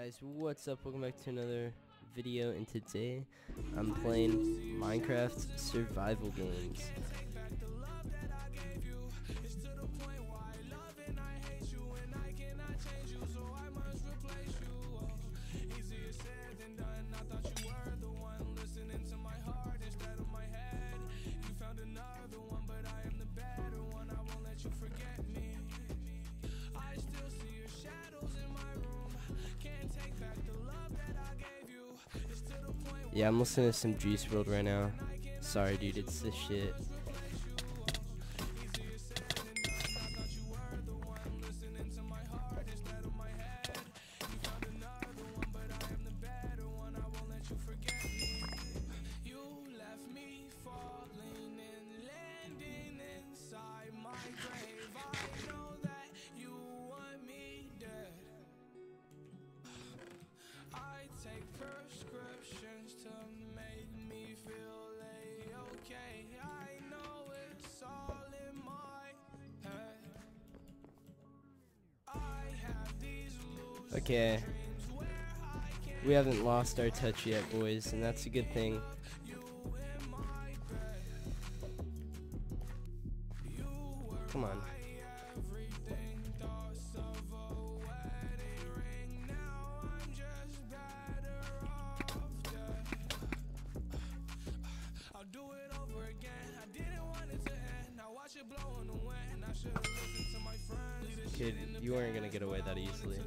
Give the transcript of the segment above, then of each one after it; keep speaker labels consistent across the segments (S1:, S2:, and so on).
S1: Guys, what's up? Welcome back to another video, and today I'm playing Minecraft survival games. Yeah, I'm listening to some Juice WRLD right now. Sorry, dude, it's this shit.
S2: Prescriptions to make me feel okay. I know it's all in my head. I have these loose
S1: Okay, we haven't lost our touch yet, boys, and that's a good thing. Come on. Kid, you weren't gonna get away that easily.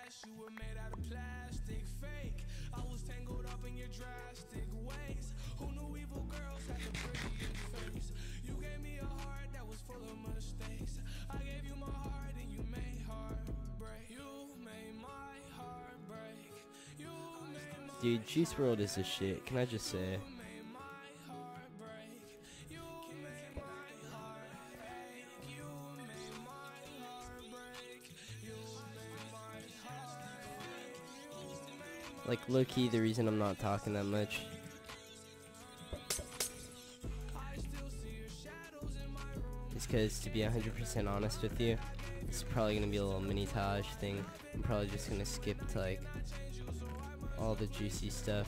S2: I was tangled up in your drastic ways. Who knew evil girls had the prettiest face? You gave me a heart that was full of mistakes. I gave you my heart and you made heartbreak. You made my heart break. You made my
S1: Dude, Juice WRLD is a shit, can I just say? Like, low-key, the reason I'm not talking that much is because, to be 100% honest with you, it's probably going to be a little mini-tage thing. I'm probably just going to skip to, like, all the juicy stuff.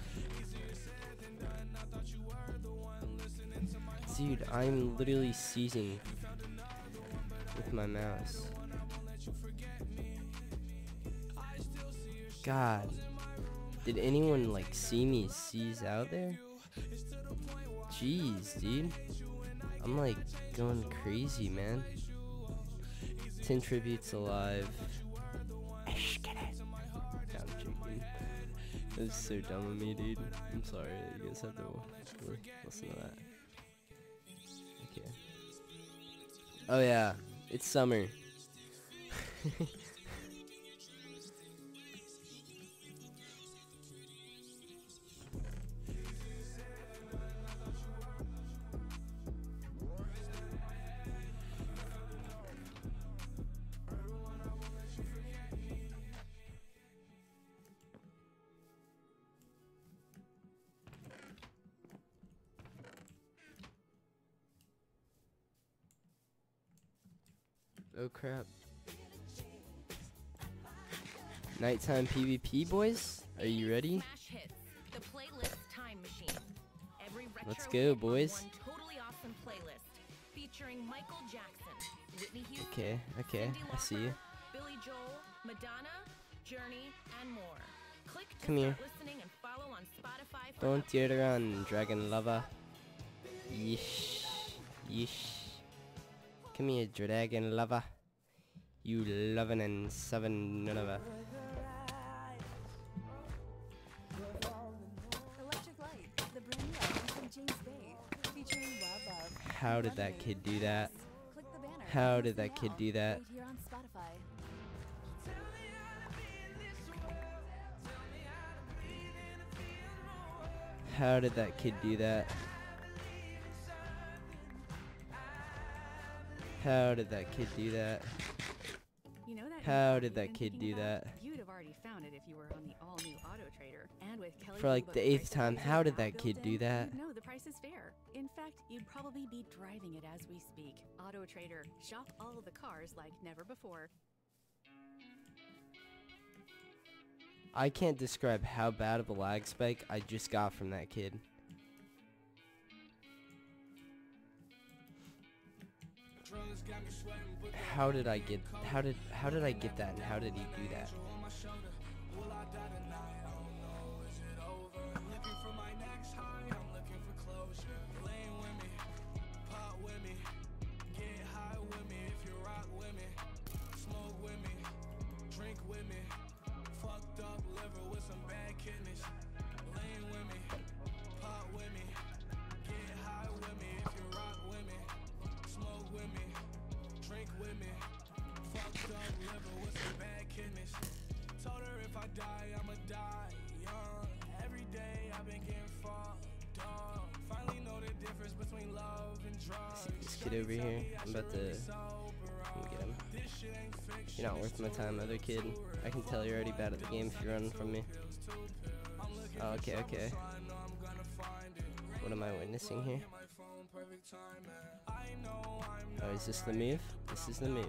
S1: Dude, I'm literally seizing with my mouse. God. Did anyone, like, see me seize out there? Jeez, dude. I'm, like, going crazy, man. 10 tributes alive. I'm joking. That was so dumb of me, dude. I'm sorry that you guys had to listen to that. Okay. Oh, yeah. It's summer. Oh crap. Nighttime PvP, boys? Are you ready? Let's go, boys. Okay, okay, I see you.
S3: Billy Joel, Madonna, Journey, and more. Click to
S1: Come here.
S3: start listening and follow on Spotify for
S1: Don't you run, dragon lover. Yeesh. Yeesh. Come here, dragon lover. You lovin' and seven Nineveh.
S4: Electric Light, the brand new album from James Bay, featuring Wild Love.
S1: How did that kid do that?
S4: Click the banner.
S1: How did that kid do that?
S4: Right here on Spotify.
S1: How did that kid do that? How did that kid do that?
S5: You know that
S1: How did that kid do that?
S5: You'd have already found it if you were on the all-new Auto Trader. And with Kelly
S1: For like
S5: Blue
S1: the
S5: Book
S1: 8th
S5: prices
S1: time, how did that kid
S5: built
S1: do
S5: in,
S1: that?
S5: you'd know the price is fair. In fact, you'd probably be driving it as we speak. Auto Trader. Shop all the cars like never before.
S1: I can't describe how bad of a lag spike I just got from that kid. How did I get that, and how did he do that? This kid over here, I'm about to get him. You're not worth my time, other kid. I can tell you're already bad at the game if you're running from me. Oh, okay, okay. What am I witnessing here? Oh, is this the move? This is the move.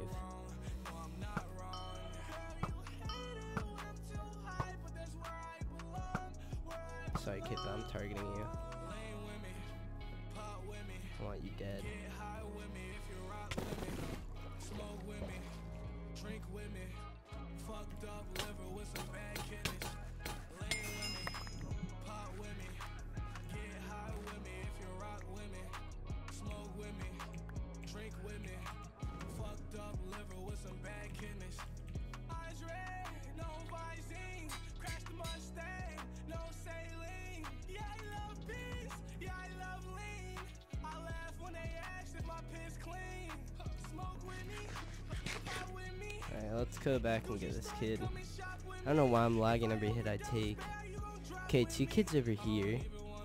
S1: Sorry, kid, but I'm targeting you. I want you dead. Alright, let's go back and get this kid. I don't know why I'm lagging every hit I take. Okay, 2 kids over here.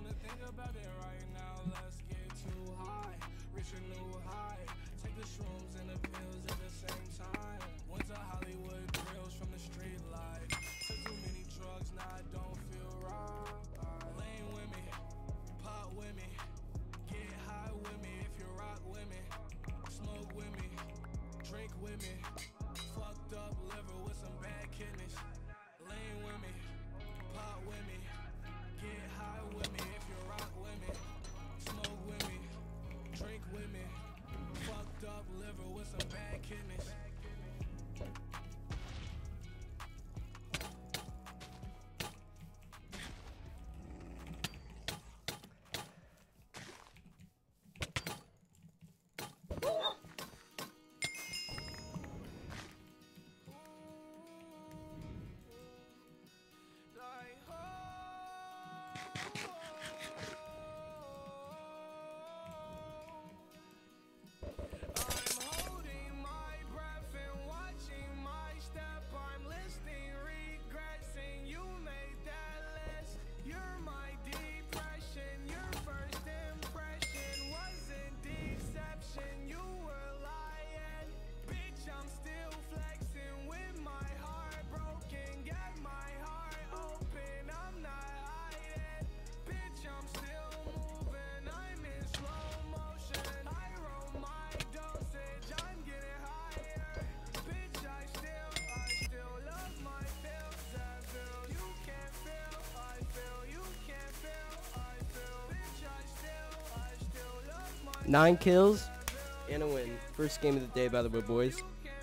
S1: Nine kills and a win. First game of the day, by the way, boys.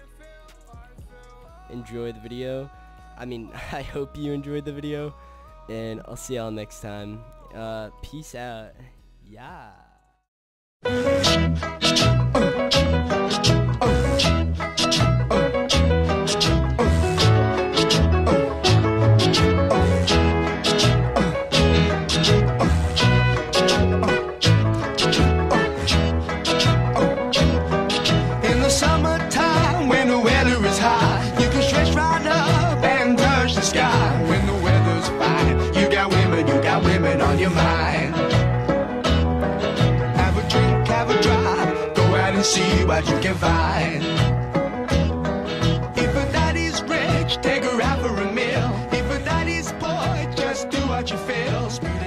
S1: Enjoy the video. I hope you enjoyed the video, and I'll see y'all next time. Peace out. Yeah.
S2: Women on your mind. Have a drink, have a drive, go out and see what you can find. If a daddy's rich, take her out for a meal. If a daddy's poor, just do what you feel.